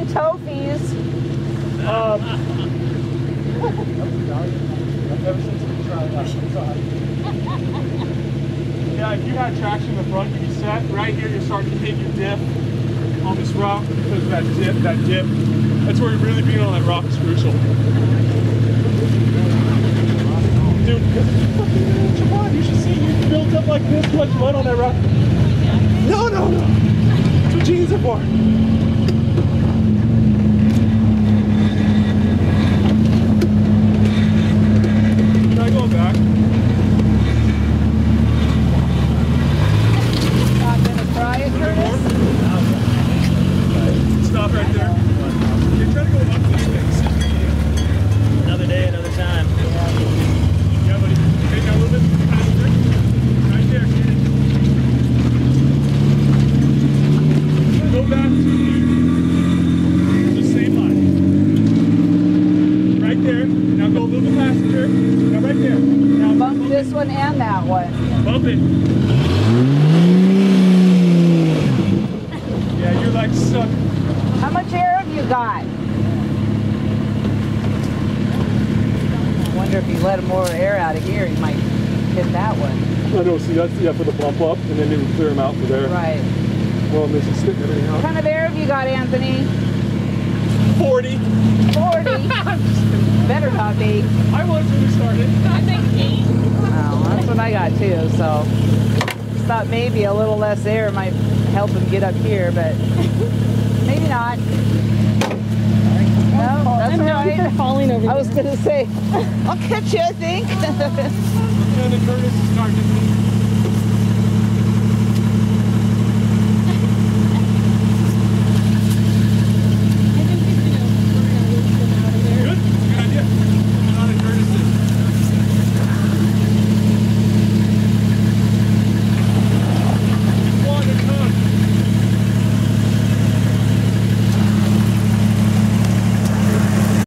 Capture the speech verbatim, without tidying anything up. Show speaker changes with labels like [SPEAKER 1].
[SPEAKER 1] tofies.
[SPEAKER 2] Um, ever since we tried that, I'm sorry. Yeah, if you had traction in the front, you'd be set. Right here, you're starting to hit your dip on this rock because of that dip, that dip. That's where you're really being on that rock is crucial. Dude, come on, you should see you built up like this much mud on that rock. No, no, no. That's what jeans are for. Try going back.
[SPEAKER 1] Not gonna try it, Curtis?
[SPEAKER 2] Stop right there. You're trying to go up this thing.
[SPEAKER 3] Another day, another time.
[SPEAKER 2] Yeah, buddy. Okay, now a little bit faster. Right there, kid. Go back to the same line. Right there. Now go a little bit faster. Now right there. Now
[SPEAKER 1] Bump this one and that one.
[SPEAKER 2] bump it. Yeah, you're like stuck.
[SPEAKER 1] How much air have you got? I wonder if you let more air out of here, you might hit that one.
[SPEAKER 2] I know, see, that's yeah, for the bump up, and then it would clear them out for there.
[SPEAKER 1] Right.
[SPEAKER 2] Well, this is sticking everything out.
[SPEAKER 1] What kind of air have you got, Anthony?
[SPEAKER 2] forty.
[SPEAKER 1] forty. Better not be.
[SPEAKER 2] I was when we started.
[SPEAKER 4] I think eight.
[SPEAKER 1] Oh, that's what I got too, so just thought maybe a little less air might help him get up here, but maybe not. No, that's
[SPEAKER 4] I'm
[SPEAKER 1] all
[SPEAKER 4] known for
[SPEAKER 1] right.
[SPEAKER 4] falling over
[SPEAKER 1] I was
[SPEAKER 4] here.
[SPEAKER 1] gonna say, I'll catch you, I think.
[SPEAKER 2] And then Curtis is starting to